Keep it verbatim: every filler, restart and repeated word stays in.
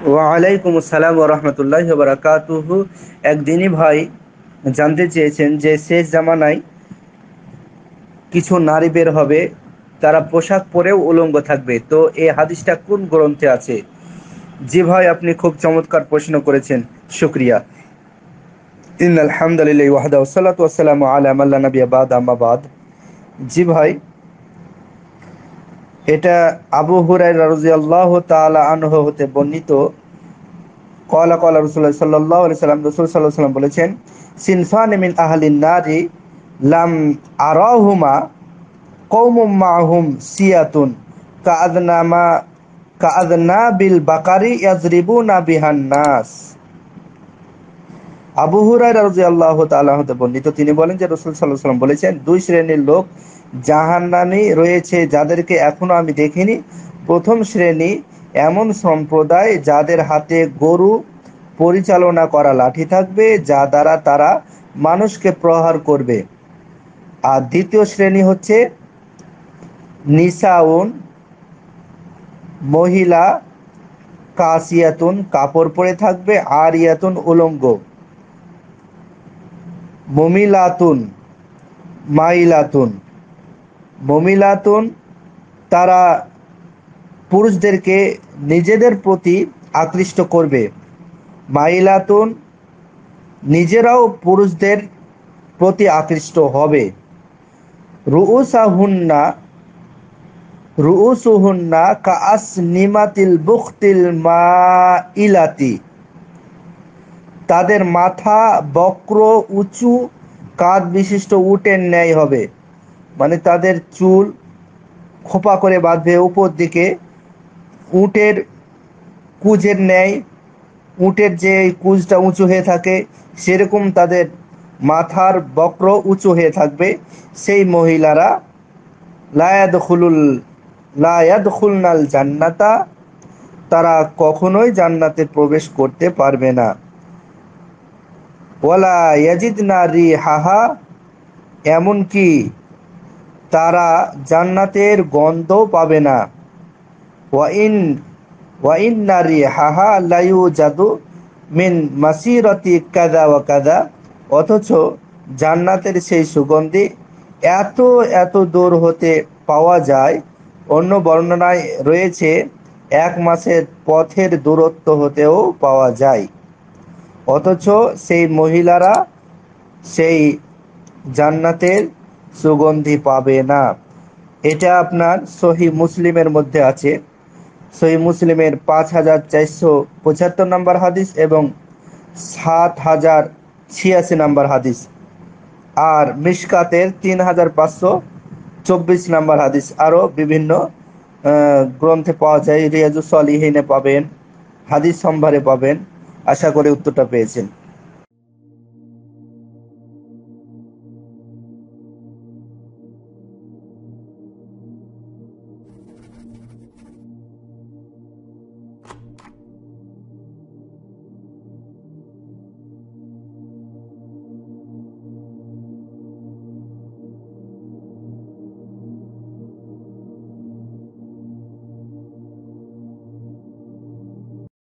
ওয়ালাইকুম আসসালাম ওয়া রাহমাতুল্লাহি ওয়া বারাকাতুহু। একদিনই ভাই জানতে চেয়েছেন যে শেষ জামানায় কিছু নারী বের হবে, তারা পোশাক পরেও উলঙ্গ থাকবে, তো এই হাদিসটা কোন গ্রন্থে আছে? জি ভাই, আপনি খুব চমৎকার প্রশ্ন করেছেন, শুকরিয়া। ইন্নাল হামদুলিল্লাহি ওয়াহদা ওয়াসসালাতু ওয়াসসালামু আলা মান লা নাবিয়্যা বা'দা, আম্মা বাদ। জি ভাই, এটা আবু হুরায়রা রাদিয়াল্লাহু তাআলা আনহু হতে বর্ণিত। ক্বালা ক্বালা রাসূলুল্লাহ সাল্লাল্লাহু আলাইহি সাল্লাম, রাসূল সাল্লাল্লাহু আলাইহি সাল্লাম বলেছেন, সিনফানি মিন আহলিন নারি লাম আরাহুমা কওমুম মা'হুম সিয়াতুন কাআদনামা কাআদনাবিল বাকারি ইয়াজরিবুনা বিহান নাস। আবু হুরায়রা রাদিয়াল্লাহু তাআলা হতে বর্ণিত, তিনি বলেন যে রাসূল সাল্লাল্লাহু আলাইহি সাল্লাম বলেছেন, দুই শ্রেণীর লোক জাহান্নামী রয়েছে যাদেরকে এখনো আমি দেখিনি। প্রথম শ্রেণী এমন সম্প্রদায় যাদের হাতে গরু পরিচালনা করা লাঠি থাকবে, যা দ্বারা তারা মানুষকে প্রহার করবে। আর দ্বিতীয় শ্রেণী হচ্ছে নিসাউন, মহিলা, কাসিয়াতুন, কাপড় পরে থাকবে, আরিয়াতুন, উলঙ্গ, মুমিলাতুন, মাইলাতুন। মুমিলাতুন, তারা পুরুষদেরকে নিজেদের প্রতি আকৃষ্ট করবে। মাইলাতুন, নিজেরাও পুরুষদের প্রতি আকৃষ্ট হবে। রুউসাহুন্না রুউসুহুন্না কাআসনিমাতিল বুখতিল মাইলাতি, তাদের মাথা বক্র উঁচু কাঁধ বিশিষ্ট উটের ন্যায় হবে। মানে তাদের চুল খোপা করে বাঁধবে উপর দিকে, উটের কুজের ন্যায়। উটের যে কুজটা উঁচু হয়ে থাকে, সেরকম তাদের মাথার বক্র উঁচু হয়ে থাকবে। সেই মহিলারা লায়াদখুলুল লায়াদখুলনাল জান্নাতা, তারা কখনোই জান্নাতে প্রবেশ করতে পারবে না। ওয়ালা ইয়াজিদনা রিহাহা, এমনকি তারা জান্নাতের গন্ধও পাবে না। ওয়াইন ওয়াইন্না রিহাহা লাইউজাদু মিন মাসিরাতি কাযা ওয়া কাযা, অথচ জান্নাতের সেই সুগন্ধি এত এত দূর হতে পাওয়া যায়। অন্য বর্ণনায় রয়েছে এক মাসের পথের দূরত্ব হতেও পাওয়া যায়। অথচ সেই মহিলারা সেই জান্নাতের সুগন্ধি পাবে না। এটা আপনার সহি মুসলিমের মধ্যে আছে। সহি মুসলিমের পাঁচ হাজার চারশো পঁচাত্তর নম্বর হাদিস এবং সাত হাজার ছিয়াশি নম্বর হাদিস, আর মিশকাতের তিন হাজার পাঁচশো চব্বিশ নম্বর হাদিস। আরও বিভিন্ন গ্রন্থে পাওয়া যায়, রিয়াজুস সলিহিনে পাবেন, হাদিস সম্ভারে পাবেন। আশা করি উত্তরটা পেয়েছেন।